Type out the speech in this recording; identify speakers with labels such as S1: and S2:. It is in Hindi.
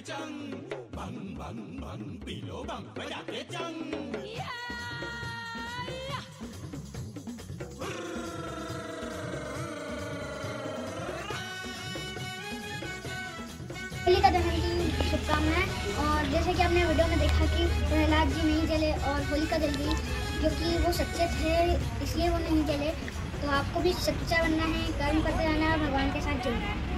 S1: चंग, भंग भंग भंग पी लो भंग बजा के चंग।
S2: होलिका दहन की शुभकामनाएं। और जैसे कि आपने वीडियो में देखा कि प्रहलाद जी नहीं जले और होलिका जल गई, क्योंकि वो सच्चे थे इसलिए वो नहीं जले। तो आपको भी सच्चा बनना है, कर्म करते रहना है, भगवान के साथ जुड़ना है।